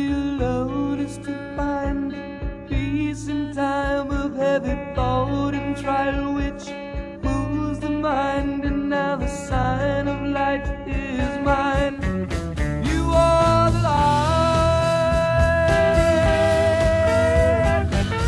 be alone is to find peace in time of heavy thought and trial, which moves the mind. And now the sign of light is mine. You are the light.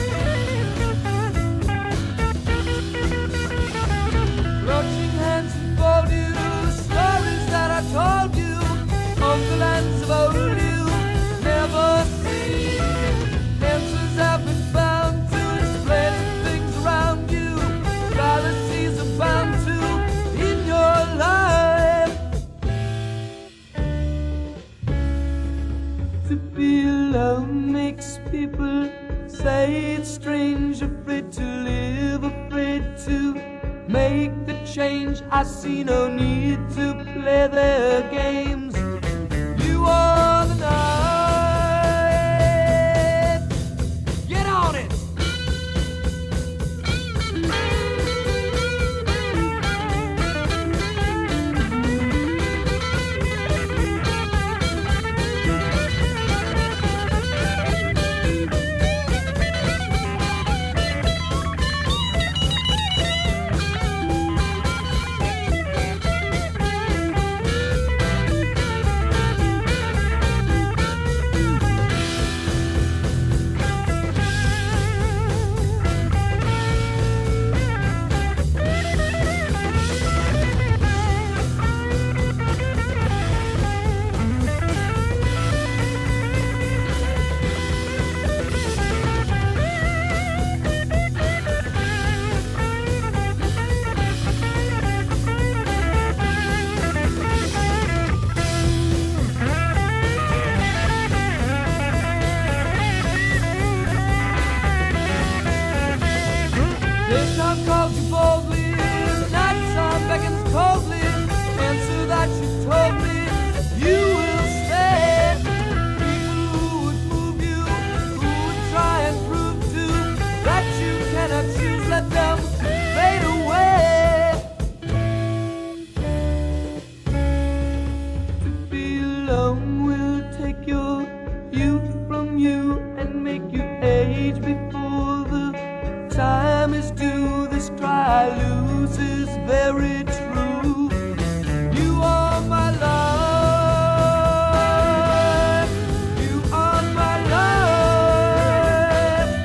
Clutching hands unfold you the stories that I told you of the lands of old you never seen. Answers have been found to explain the things around you. Fallacies are bound to in your life. To be alone makes people say it's strange, afraid to live, afraid to make the change. I see no need to play their games. You are the night. Get on it. Daytime calls you boldly, nighttime beckons coldly. Answer that you told me, you will stay. People who would move you, who would try and prove to that you cannot choose, let them fade away. To be alone will take your youth from you and make you age before the time is due. This cry loses very true. You are my life. You are my life.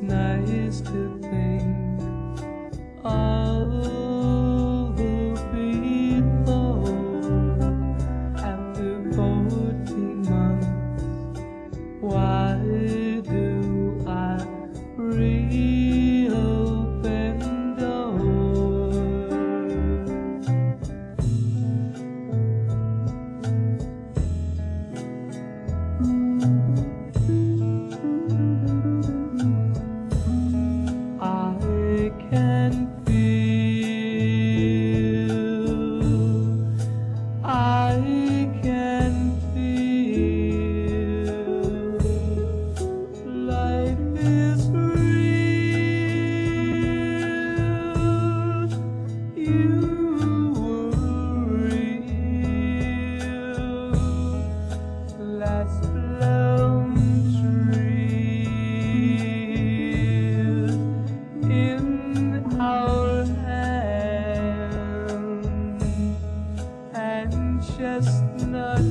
nice to think of the people after 14 months. Why do I reopen doors? I can feel, I can feel life is real. You were real. Last blown trees in our hands, and chestnut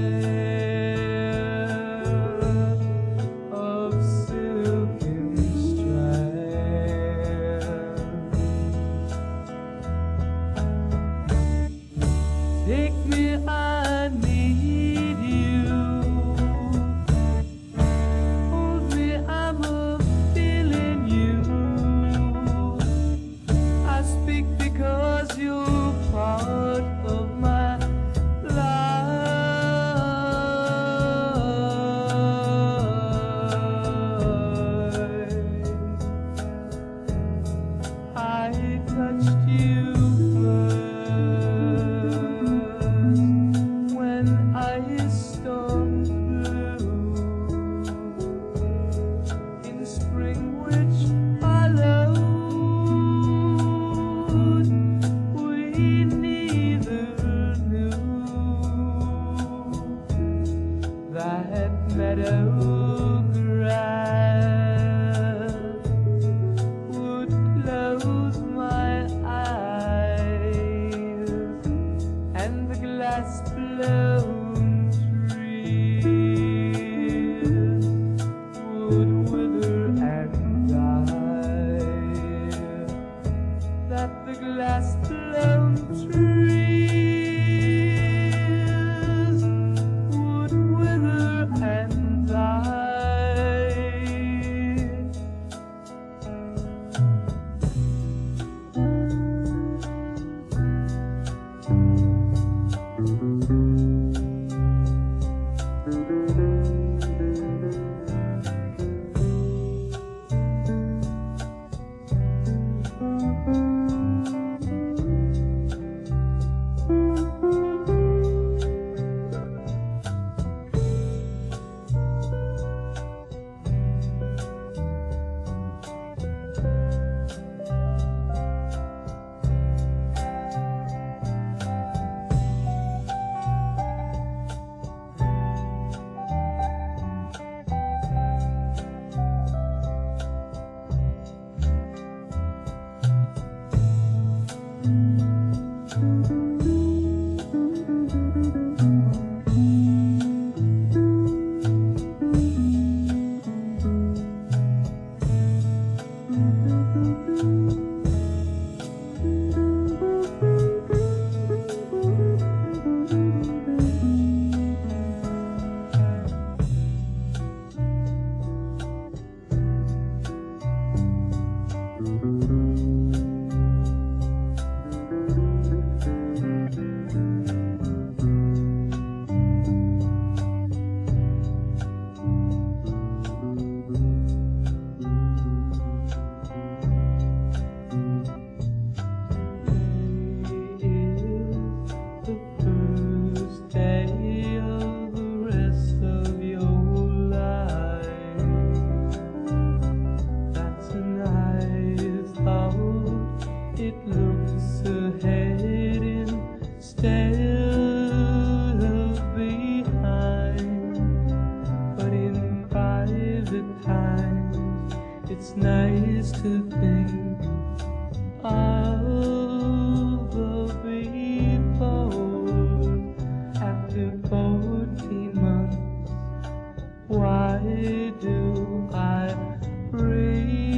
hair of silken strands. Take me, I need you. Hold me, I'm a feeling you. I speak because you're part of my life. I touched you first when ice storms blew in spring, which followed. We neither knew that meadow grass would close my eyes, and the glass blown trees would wither and die. That the glass blown trees would wither and die. It's nice to think of the people after 14 months. Why do I breathe?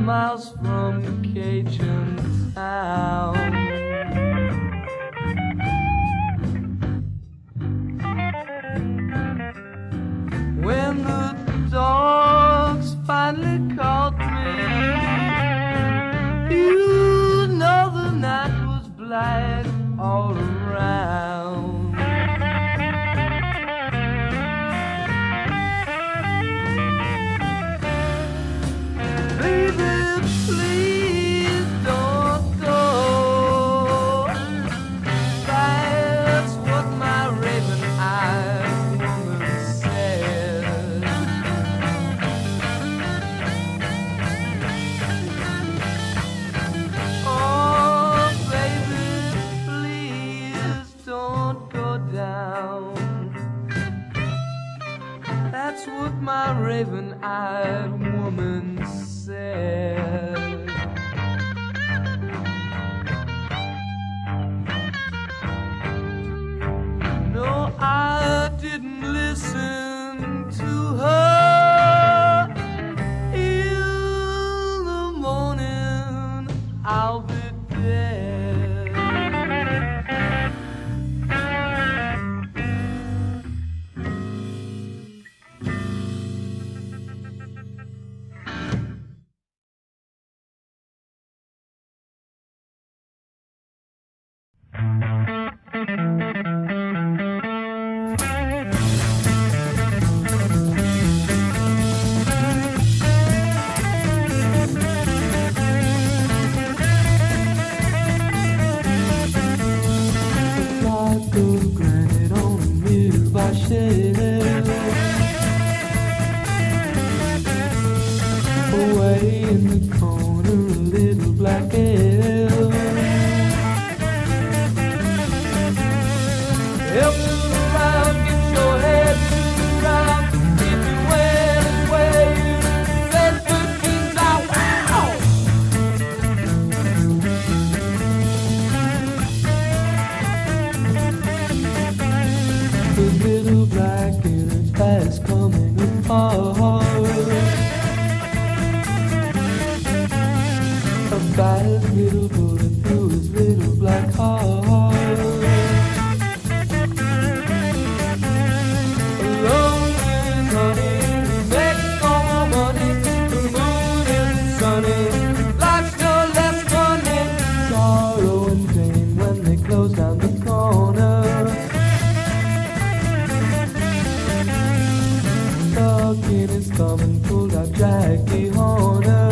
miles from Cajun town. When the dogs finally caught me, you know the night was black all around. Baby, please don't go. That's what my raven-eyed woman said. Oh, baby, please don't go down. That's what my raven-eyed woman said. No, I didn't listen to her. In the morning, I'll be dead. Away in the corner, a little black elf. Help move around, get your head moved around. If you went his way, you said good things out. Wow! The little black elf fast coming apart. A fast little bullet through his little black heart. Alone with honey, he makes no more money. The moon is sunny, life's no less funny. Sorrow and pain when they close down the corner. Stuck in his thumb and pulled out Jackie Horner.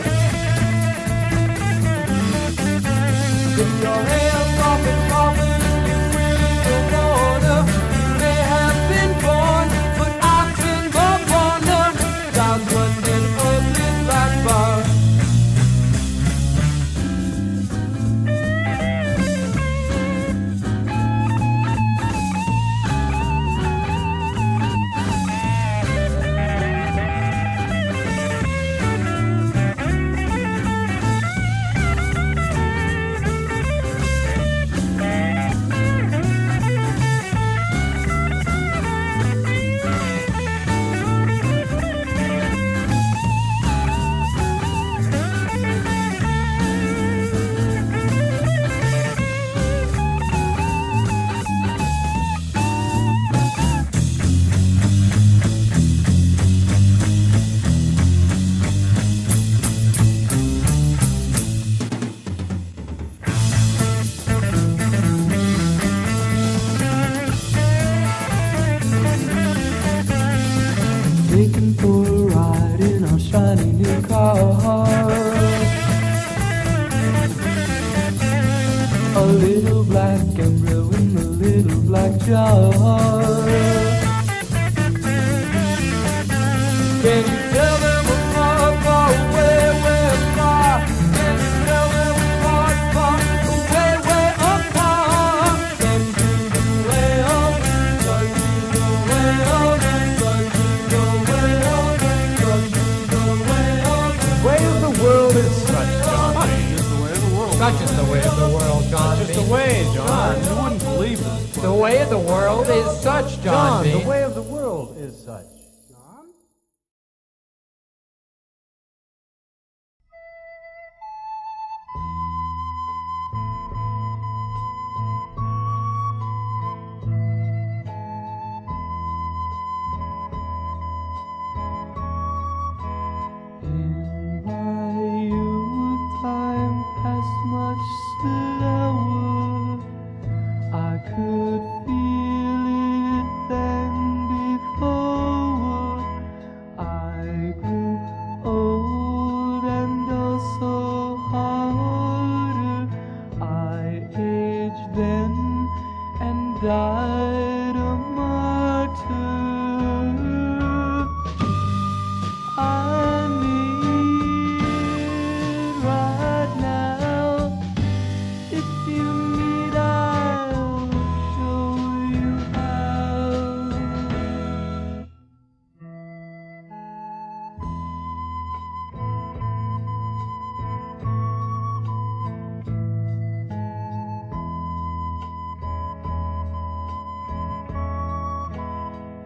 If your hair's popping, you really don't wanna. You may have been born, but I've been born. Down London, ugly black bar. Taken for a ride in our shiny new car. A little black embryo in a little black jar. Can you tell them apart, far away, way apart? Can you tell them apart, far away, way apart? Can you go way up? Can you go way up? Can you go way up? Can you go way up? The way of the world is such, John B. Such is the way of the world, John B. Just the way, John. You wouldn't believe this. The way of the world is such, John B. The way of the world is such.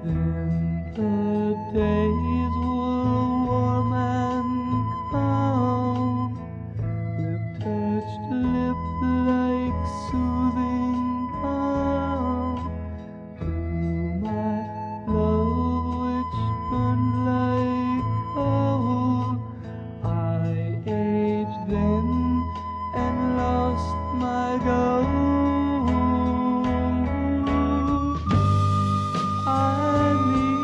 Then the days were warm and calm, lip touched lip like soothing balm to my love which burned like coal. I aged then and lost my gold. I'm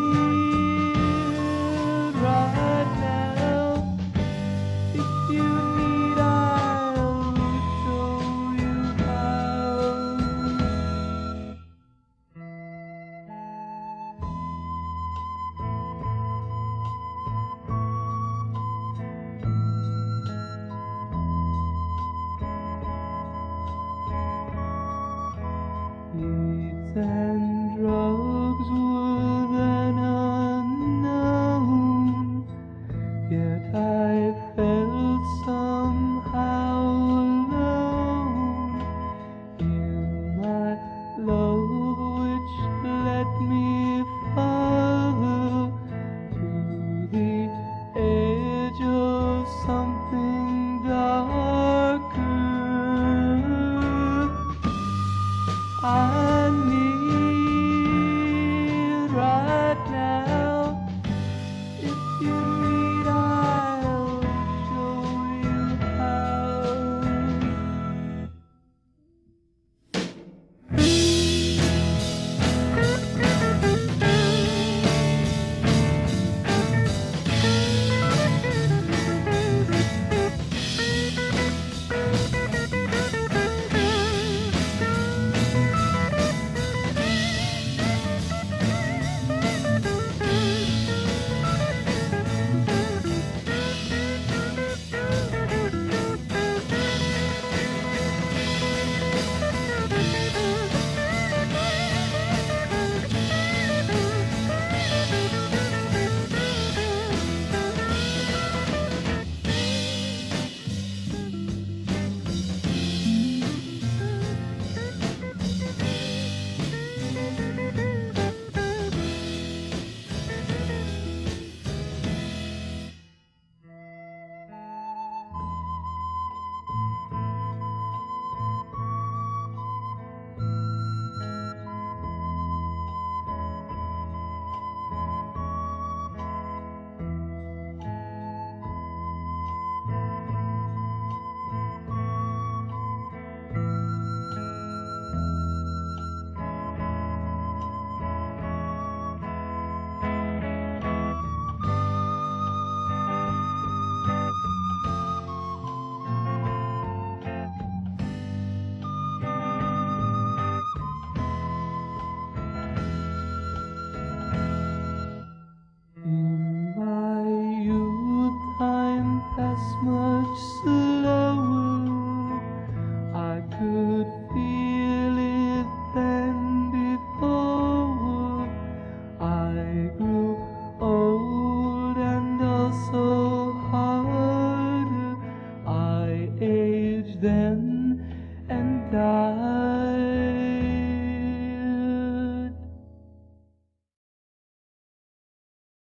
here right now. If you need, I'll show you how. Weeds and drugs were then unknown, yet I